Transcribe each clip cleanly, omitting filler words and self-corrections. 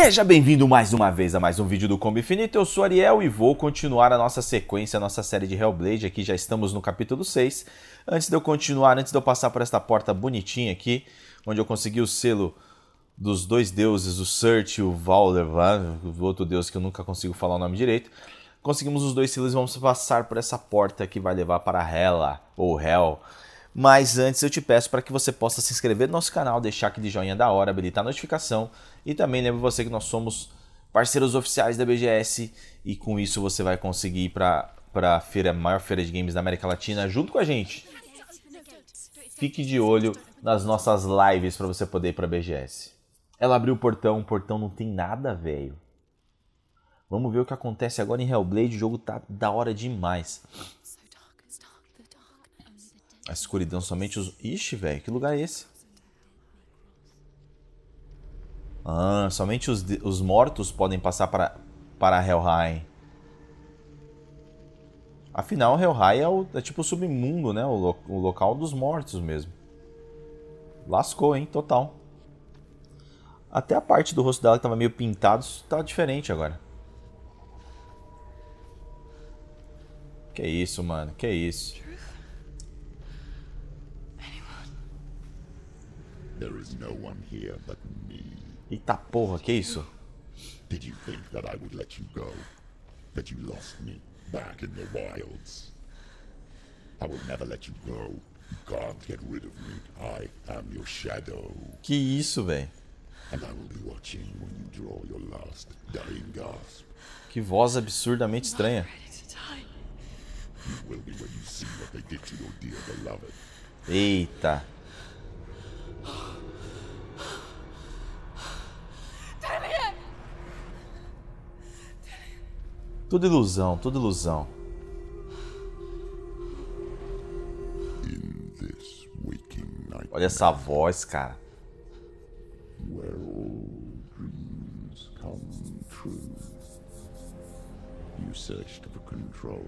Seja bem-vindo mais uma vez a mais um vídeo do Combo Infinito. Eu sou Ariel e vou continuar a nossa sequência, a nossa série de Hellblade. Aqui já estamos no capítulo 6. Antes de eu continuar, antes de eu passar por esta porta bonitinha aqui, onde eu consegui o selo dos dois deuses, o Surt e o Valdervan, o outro deus que eu nunca consigo falar o nome direito. Conseguimos os dois selos e vamos passar por essa porta que vai levar para Hela, ou Hell. Mas antes eu te peço para que você possa se inscrever no nosso canal, deixar aquele joinha da hora, habilitar a notificação. E também lembro você que nós somos parceiros oficiais da BGS e com isso você vai conseguir ir para a feira, a maior feira de games da América Latina junto com a gente. Fique de olho nas nossas lives para você poder ir para a BGS. Ela abriu o portão não tem nada, velho. Vamos ver o que acontece agora em Hellblade, o jogo tá da hora demais. A escuridão, somente os... Ixi, velho, que lugar é esse? Ah, somente os mortos podem passar para Helheim. Afinal, Helheim é tipo o submundo, né? O local dos mortos mesmo. Lascou, hein? Total. Até a parte do rosto dela que tava meio pintado tá diferente agora. Que isso, mano? Que isso? There is no one here but me. Eita porra, que isso? Did you think that I would let you go? That you lost me back in the wilds? I will never let you go. You can't get rid of me. I am your shadow. Que isso, velho? And I will be watching when you draw your last dying gasp. Que voz absurdamente estranha. You will be when you see what they did to your dear beloved. Eita. Tudo ilusão, tudo ilusão. In this waking night, Olha essa voz, cara. where all dreams come true, you searched for control,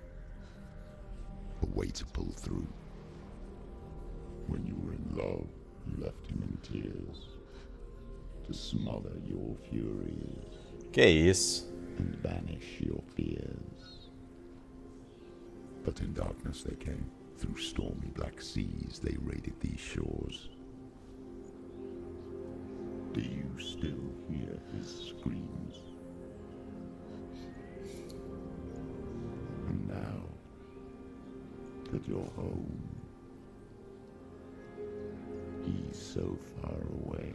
a way to pull through. When you were in love, you left him in tears to smother your furies Que isso? and banish your fears. But in darkness they came, through stormy black seas they raided these shores. Do you still hear his screams? And now that you're home, he's so far away.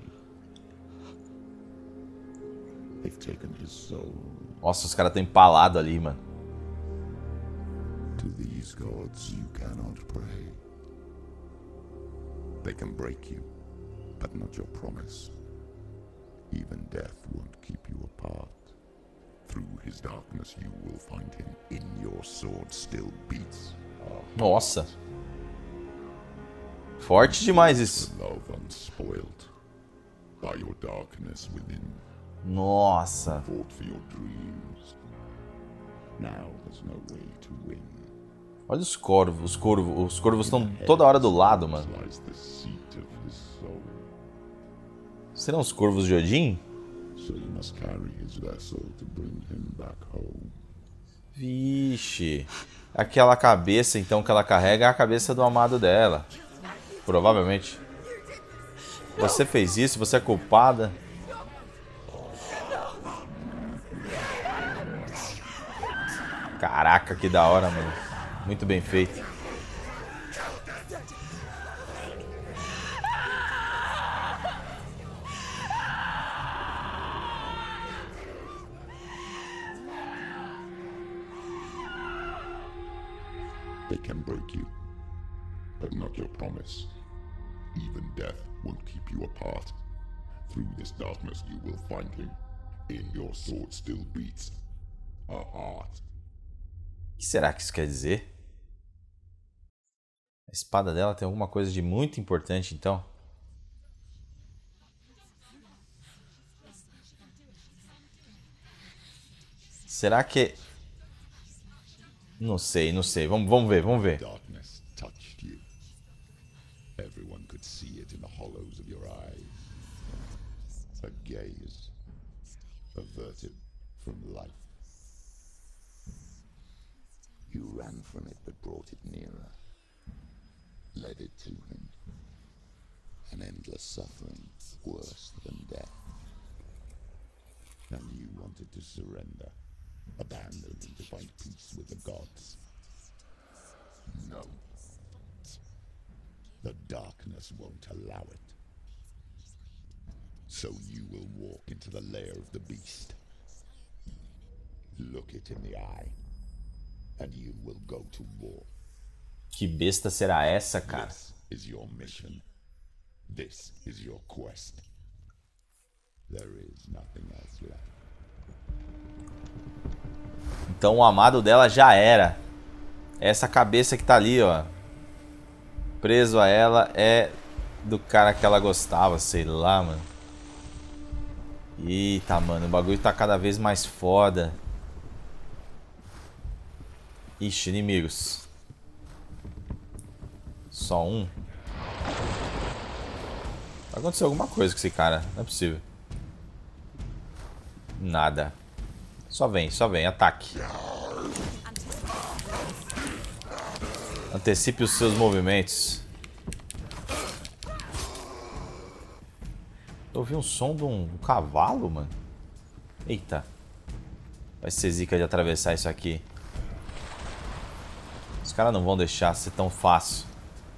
They've taken his soul. Nossa, os caras estão empalados ali, mano. To these gods you cannot pray. They can break you, but not your promise. Even death won't keep you apart. Through his darkness you will find him. In your sword still beats. Nossa. Forte demais isso. The love unspoiled by your darkness within. Nossa. Fought for your dreams. Now there's no way to win. Olha os corvos, os corvos estão toda hora do lado, mano. Lies the seat of his soul. Serão os corvos de Odin? So you must carry his vessel to bring him back home. Vixe. Aquela cabeça, então, que ela carrega é a cabeça do amado dela. Provavelmente. Você fez isso, você é culpada. Caraca, que da hora, mano. Muito bem feito. They can break you, but not your promise. Even death won't keep you apart. Through this darkness you will find him. In your sword still beats a heart. O que será que isso quer dizer? A espada dela tem alguma coisa de muito importante, então? Será que... Não sei, não sei. Vamos ver, vamos ver. Darkness touched you. Everyone could see it in the hollows of your eyes. A gaze averted from life. You ran from it but brought it nearer, led it to him. An endless suffering worse than death. And you wanted to surrender, abandon him to find peace with the gods. No. The darkness won't allow it. So you will walk into the lair of the beast. Look it in the eye, and you will go to war. Que besta será essa, cara? This is your mission. This is your quest. There is nothing else left. Então o amado dela já era. Essa cabeça que tá ali, ó, preso a ela, é do cara que ela gostava, sei lá, mano. Eita, mano, o bagulho tá cada vez mais foda. Ixi, inimigos. Só um. Vai acontecer alguma coisa com esse cara, não é possível. Nada. Só vem, ataque. Antecipe os seus movimentos. Eu ouvi um som de um cavalo, mano. Eita. Vai ser zica de atravessar isso aqui. Os caras não vão deixar ser tão fácil.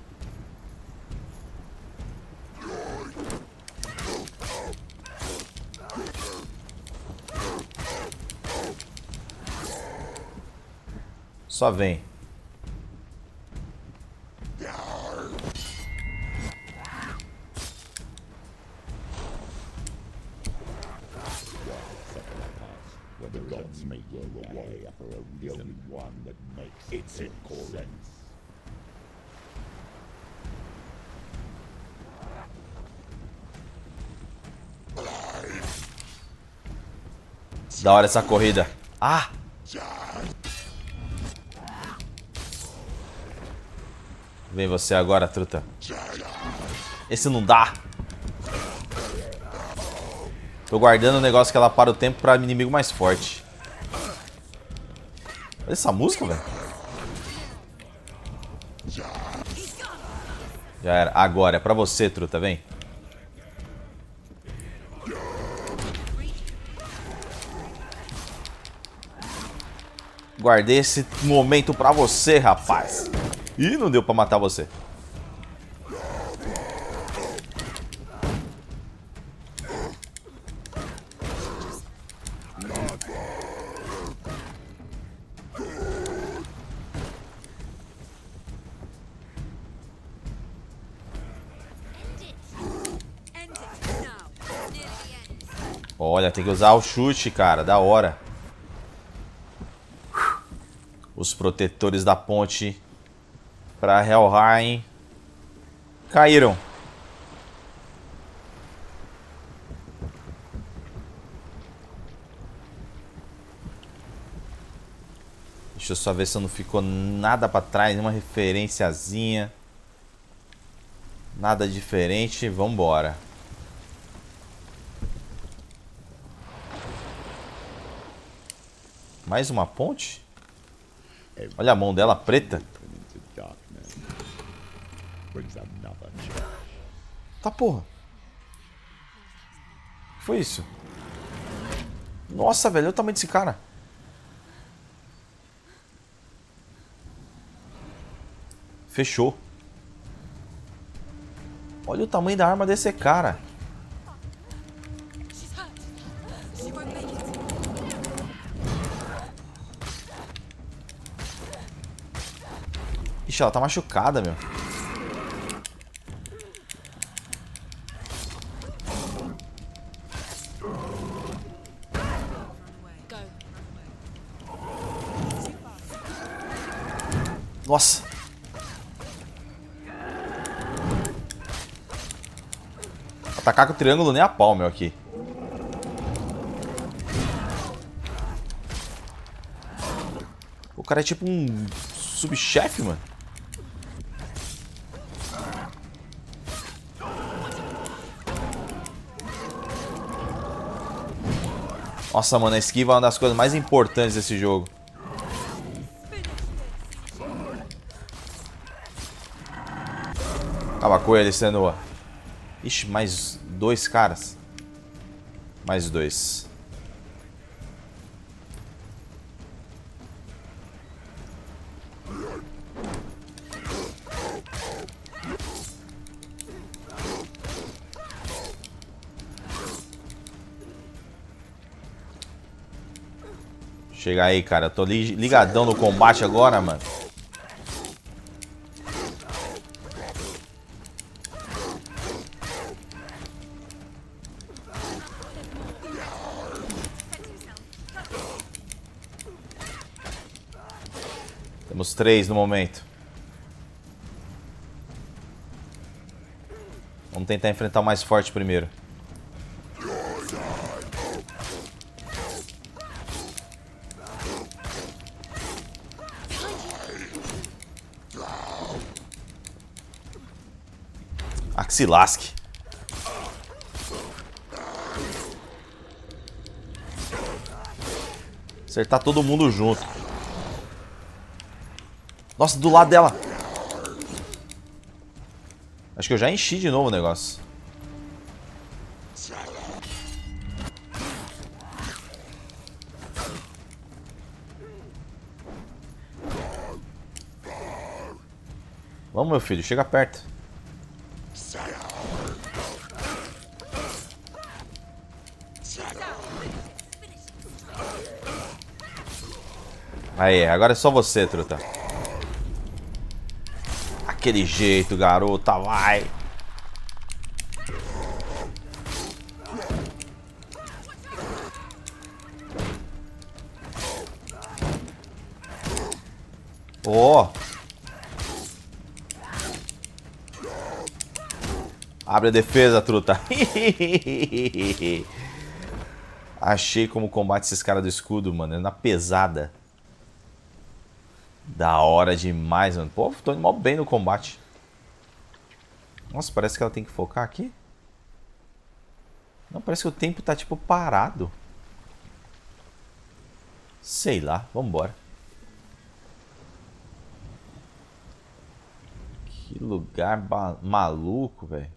Só vem. The gods make you away for a reason, one that makes its sense. Da hora essa corrida. Ah! Vem você agora, truta. Esse não dá. Tô guardando o negócio que ela para o tempo pra inimigo mais forte. Olha essa música, velho. Já era. Agora, é pra você, truta, vem. Guardei esse momento pra você, rapaz. Ih, não deu pra matar você. Olha, tem que usar o chute, cara. Da hora. Os protetores da ponte para Helheim caíram. Deixa eu só ver se não ficou nada para trás, nenhuma referenciazinha. Nada diferente. Vambora. Mais uma ponte? Olha a mão dela preta. Tá porra. O que foi isso? Nossa, velho, olha o tamanho desse cara. Fechou. Olha o tamanho da arma desse cara. Ixi, ela tá machucada, meu. Nossa. Atacar com o triângulo nem a pau, meu, aqui. O cara é tipo um subchefe, mano. Nossa, mano, a esquiva é uma das coisas mais importantes desse jogo. Acaba com ele, Senua. Ixi, mais 2 caras. Mais 2. Chega aí, cara. Eu tô ligadão no combate agora, mano. Temos 3 no momento. Vamos tentar enfrentar o mais forte primeiro. Ah, que se lasque. Acertar todo mundo junto. Nossa, do lado dela. Acho que eu já enchi de novo o negócio. Vamos, meu filho, chega perto. Aí, agora é só você, truta. Aquele jeito, garota, vai. Ó. Abre a defesa, truta. Achei como combate esses caras do escudo, mano. É na pesada. Da hora demais, mano. Pô, tô indo mal bem no combate. Nossa, parece que ela tem que focar aqui. Não, parece que o tempo tá, tipo, parado. Sei lá, vambora. Que lugar maluco, velho.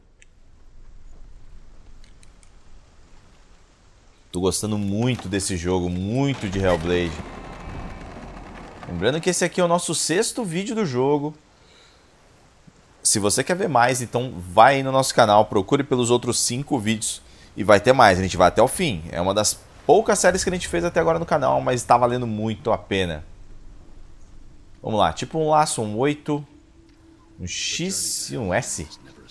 Tô gostando muito desse jogo, muito de Hellblade. Lembrando que esse aqui é o nosso 6º vídeo do jogo. Se você quer ver mais, então vai aí no nosso canal, procure pelos outros 5 vídeos e vai ter mais. A gente vai até o fim. É uma das poucas séries que a gente fez até agora no canal, mas está valendo muito a pena. Vamos lá, tipo um laço, um 8, um X e um S.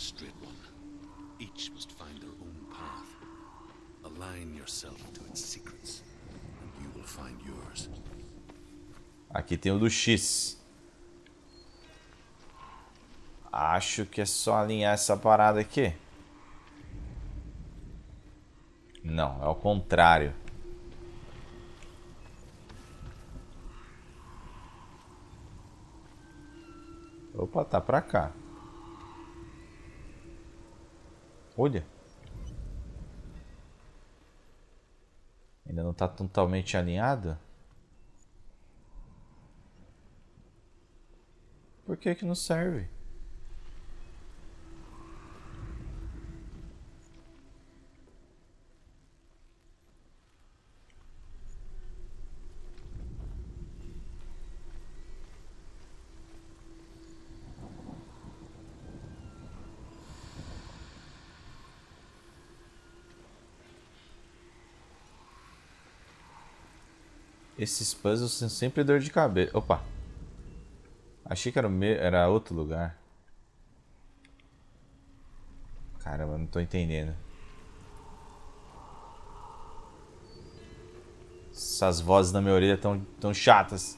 Aqui tem o do X. Acho que é só alinhar essa parada aqui. Não, é o contrário. Opa, tá pra cá. Olha. Ainda não tá totalmente alinhado? Por que que não serve? Esses puzzles são sempre dor de cabeça. Opa. Achei que era outro lugar. Caramba, não tô entendendo. Essas vozes na minha orelha tão chatas.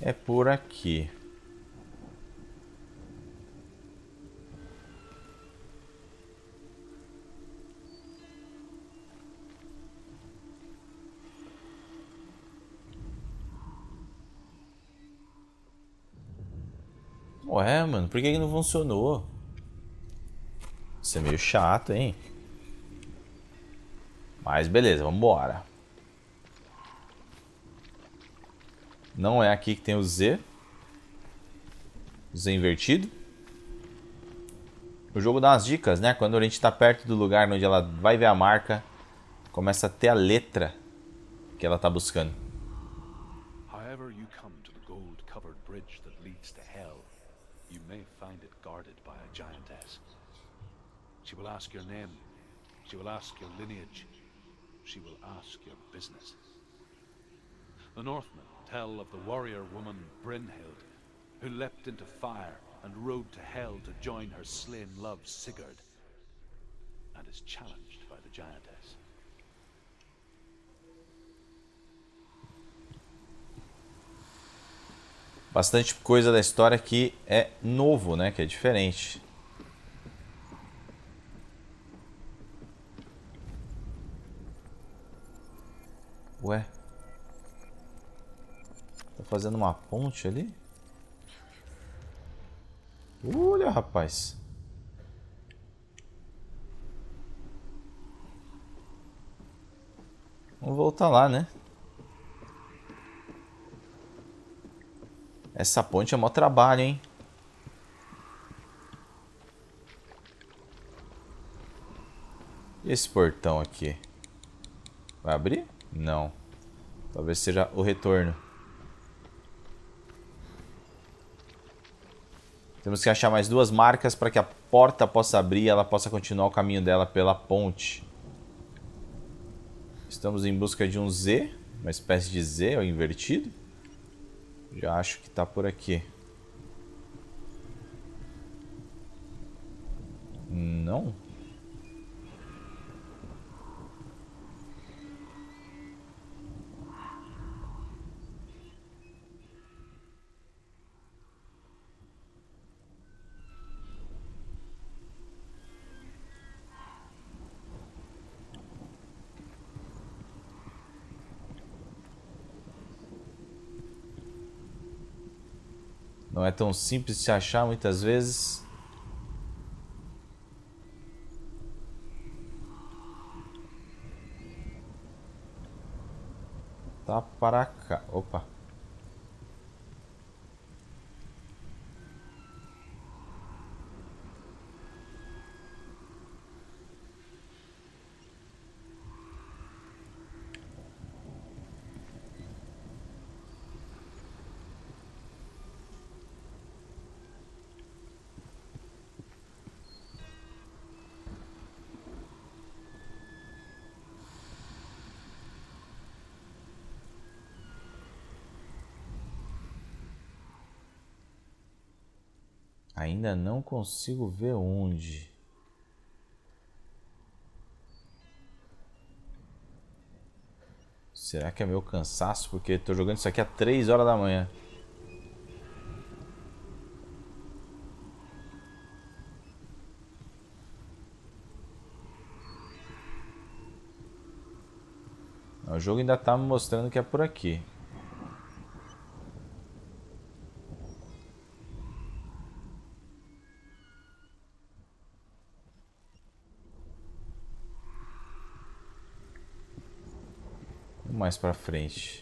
é por aqui. Ué, mano, por que não funcionou? Isso é meio chato, hein? Mas beleza, vambora. Não é aqui que tem o Z. Z invertido. O jogo dá umas dicas, né? Quando a gente tá perto do lugar onde ela vai ver a marca, começa a ter a letra que ela tá buscando. However you come to the gold-covered bridge that leads to hell, you may find it guarded by a giantess. She will ask your name. She will ask your lineage. She will ask your business. The Northmen tell of the warrior woman Brynhild, who leapt into fire and rode to hell to join her slain love Sigurd, and is challenged by the giantess. Bastante coisa da história que é novo, né? Que é diferente. Ué? Tá fazendo uma ponte ali? Olha, rapaz. Vamos voltar lá, né? Essa ponte é mó trabalho, hein? E esse portão aqui? Vai abrir? Não. Talvez seja o retorno. Temos que achar mais 2 marcas para que a porta possa abrir e ela possa continuar o caminho dela pela ponte. Estamos em busca de um Z, uma espécie de Z, ou invertido. Já acho que está por aqui. Não? Não é tão simples de se achar muitas vezes. Tá para cá. Opa. Ainda não consigo ver onde. Será que é meu cansaço? Porque estou jogando isso aqui há 3 horas da manhã. O jogo ainda está me mostrando que é por aqui. Vamos mais para frente.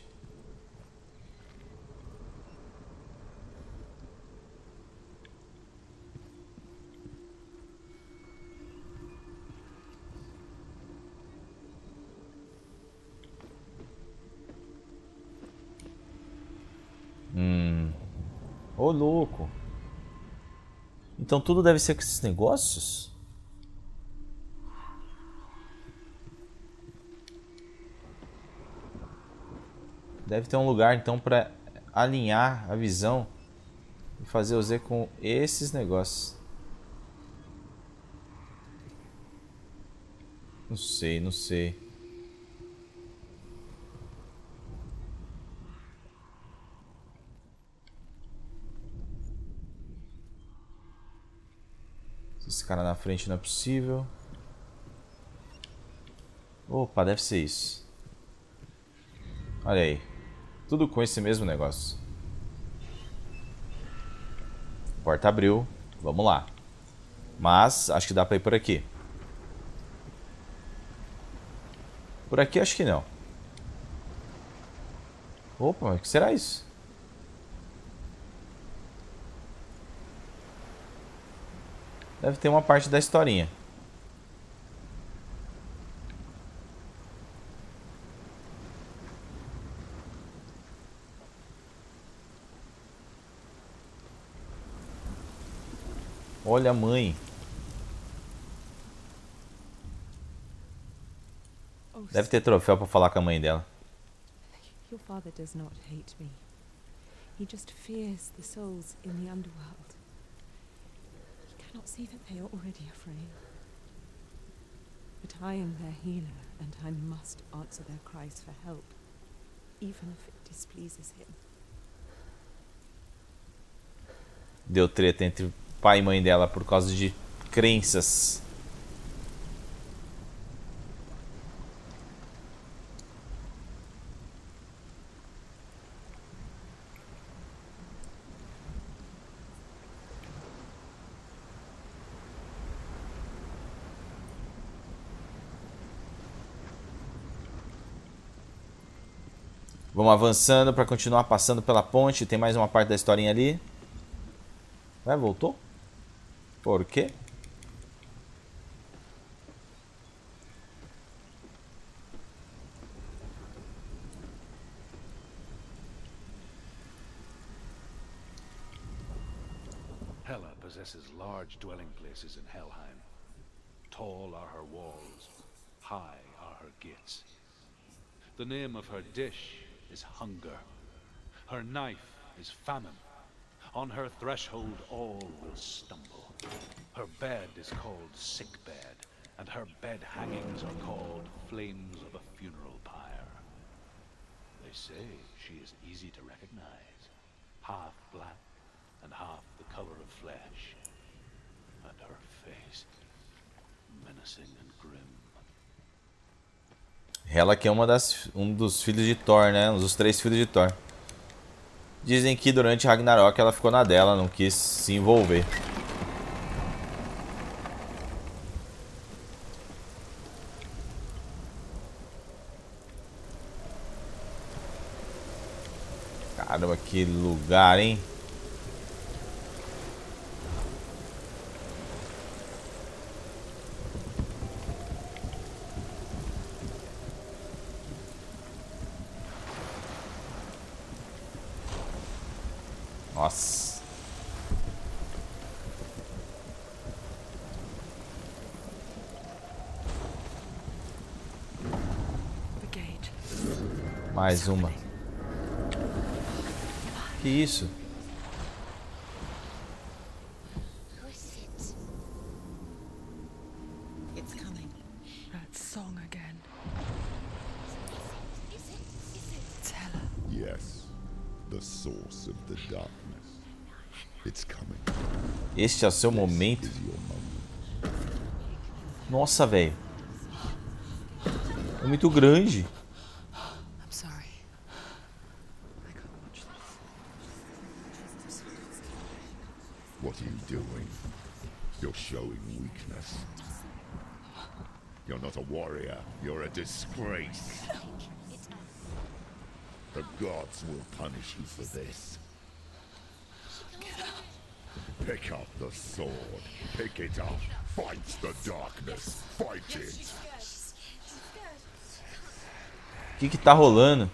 Ô, louco. Então tudo deve ser com esses negócios? Deve ter um lugar então para alinhar a visão e fazer o Z com esses negócios. Não sei, não sei. Esse cara na frente não é possível. Opa, deve ser isso. Olha aí. Tudo com esse mesmo negócio. Porta abriu. Vamos lá. Mas acho que dá pra ir por aqui. Por aqui acho que não. Opa, mas o que será isso? Deve ter uma parte da historinha. Olha a mãe. Deve ter troféu pra falar com a mãe dela. Your father does not hate me. He just fears the souls in the underworld. He cannot see that they are already afraid. But I am their healer, and I must answer their cries for help, even if it displeases him. Deu treta entre pai e mãe dela por causa de crenças. Vamos avançando para continuar passando pela ponte. Tem mais uma parte da historinha ali. Ué, voltou? Por quê? Hela possesses large dwelling places in Helheim. Tall are her walls, high are her gates. The name of her dish is hunger. Her knife is famine. On her threshold all will stumble. Her bed is called sick bed, and her bed hangings are called flames of a funeral pyre. They say she is easy to recognize, half black and half the color of flesh, and her face menacing and grim. Hela que é um dos filhos de Thor, né? Um dos 3 filhos de Thor. Dizem que durante Ragnarok ela ficou na dela, não quis se envolver. Caramba, que lugar, hein? Nossa. Mais uma. Que isso? It's coming. That song again. It's Hela. Yes, the source of the darkness. It's coming. Este é o seu momento. Is your moment. Nossa, velho. É muito grande. I'm sorry. I can't watch this. What are you doing? You're showing weakness. You're not a warrior. You're a disgrace. The gods will punish you for this. Pick up the sword. Pick it up. Fight the darkness. Fight it. O que tá rolando?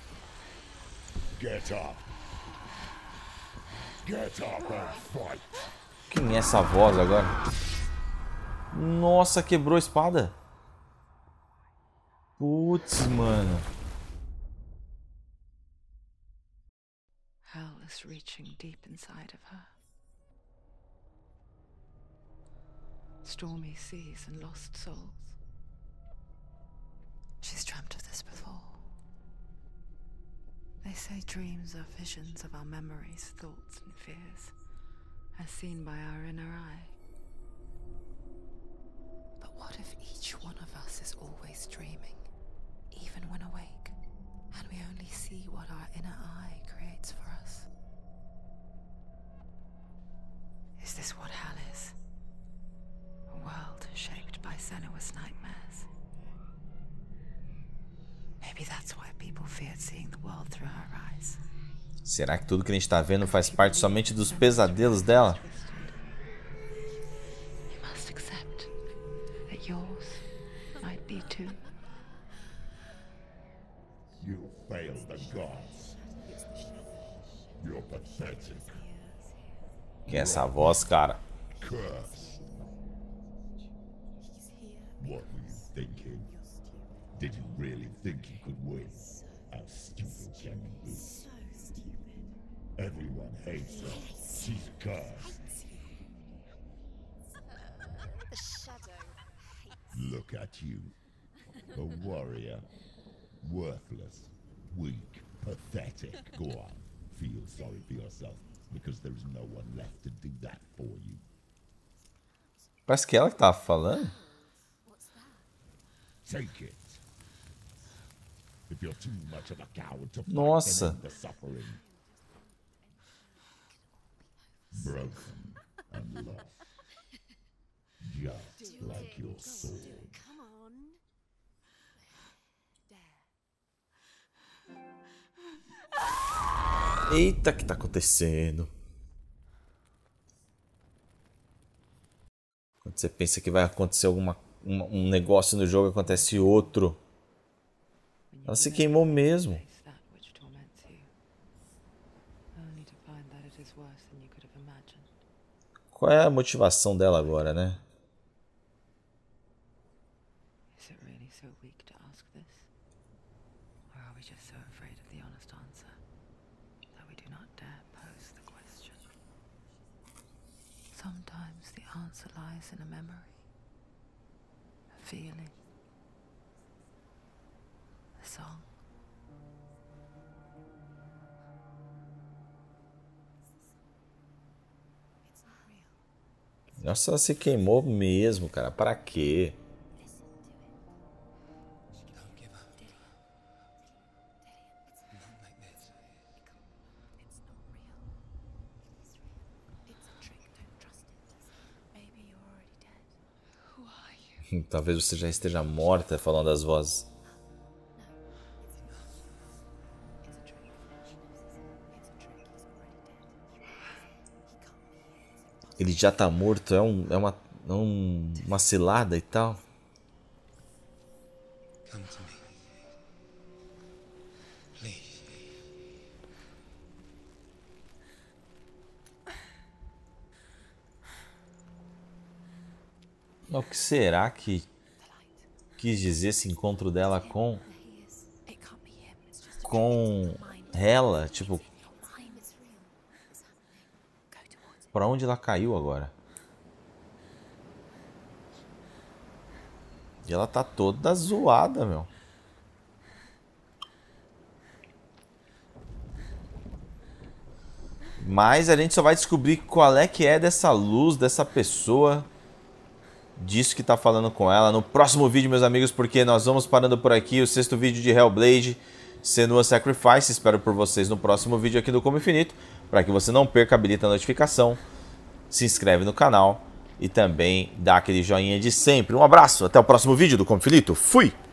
Get up. Get up and fight. Quem é essa voz agora? Nossa, quebrou a espada. Putz, mano. Hell is reaching deep inside of her. Stormy seas and lost souls. She's dreamt of this before. They say dreams are visions of our memories, thoughts and fears, as seen by our inner eye. us is always dreaming, even when awake, and we only see what our inner eye creates for us. Is this what hell is? A world shaped by Senua's nightmares. Maybe that's why people feared seeing the world through her eyes. Será que tudo que a gente tá vendo faz parte somente dos pesadelos dela? You must accept that yours might be too. You failed the gods. You're pathetic. Quem é essa voz, cara? Curse. What were you thinking? Did you really think you could win? How stupid can you be? Everyone hates her. She's cursed. The shadow hates. Look at you. A warrior. Worthless. Weak. Pathetic. Go on. Feel sorry for yourself, because there's no one left to do that for you. Parece que ela que tava falando. Take it. If you're too much of a coward to fight, Nossa. then end the suffering. Broken and lost. Just like your sword. Come on. Eita, o que tá acontecendo? Quando você pensa que vai acontecer um negócio no jogo, acontece outro. Ela se queimou mesmo. Face that which torments you, only to find that it is worse than you could have imagined. Qual é a motivação dela agora, né? Is it really so weak to ask this? Or are we just so afraid of the honest answer that we do not dare pose the question? Sometimes the answer lies in a memory, a feeling, a song. Nossa, ela se queimou mesmo, cara. Pra quê? Talvez você já esteja morta, falando das vozes. Ele já tá morto, é uma cilada e tal. Come to me. Please. O que será que quis dizer esse encontro dela com ela? Tipo, pra onde ela caiu agora? E ela tá toda zoada, meu. Mas a gente só vai descobrir qual é que é dessa luz, dessa pessoa, disso que tá falando com ela no próximo vídeo, meus amigos, porque nós vamos parando por aqui o 6º vídeo de Hellblade, Senua's Sacrifice. Espero por vocês no próximo vídeo aqui do Combo Infinito. Para que você não perca, habilita a notificação, se inscreve no canal e também dá aquele joinha de sempre. Um abraço, até o próximo vídeo do Combo Infinito. Fui!